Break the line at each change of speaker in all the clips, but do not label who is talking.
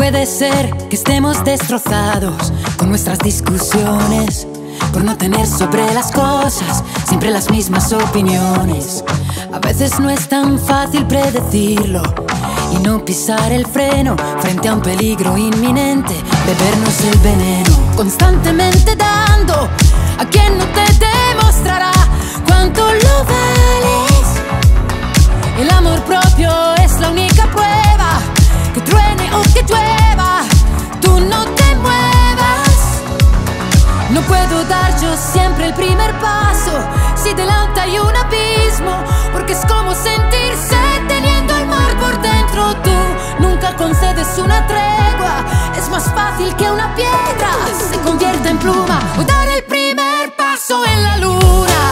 Puede ser que estemos destrozados con nuestras discusiones, por no tener sobre las cosas siempre las mismas opiniones. A veces no es tan fácil predecirlo y no pisar el freno frente a un peligro inminente, bebernos el veneno, constantemente dando a quien no te demostrará cuánto lo vales. El amor propio es la única prueba, que truene o que llueva, tú no te muevas. No puedo dar yo siempre el primer paso si delante hay un abismo, porque es como sentirse teniendo el mar por dentro. Tú nunca concedes una tregua, es más fácil que una piedra se convierta en pluma o dar el primer paso en la luna.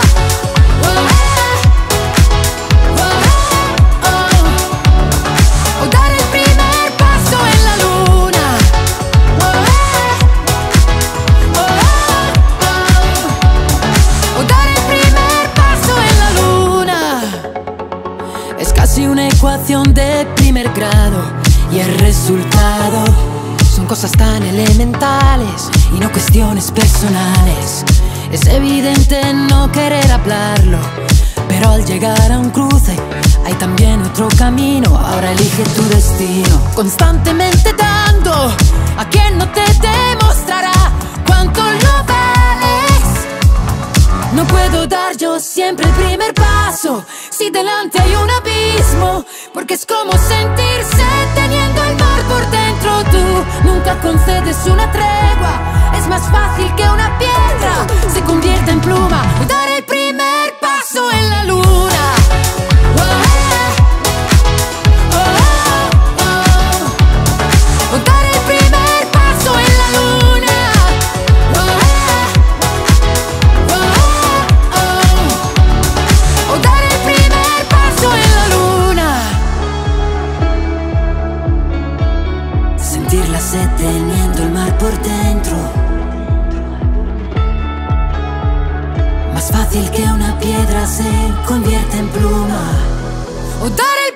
Una ecuación de primer grado y el resultado son cosas tan elementales y no cuestiones personales. Es evidente no querer hablarlo, pero al llegar a un cruce hay también otro camino. Ahora elige tu destino, constantemente dando a quien no te demostrará cuánto lo vales. No puedo dar yo siempre el primer paso si delante hay un abismo, porque es como sentirse teniendo el mar por dentro. Tú nunca concedes una tregua, es más fácil que una piedra se convierta en pluma o dar el primer paso en la luna. Teniendo el mar por dentro, más fácil que una piedra se convierta en pluma o dar el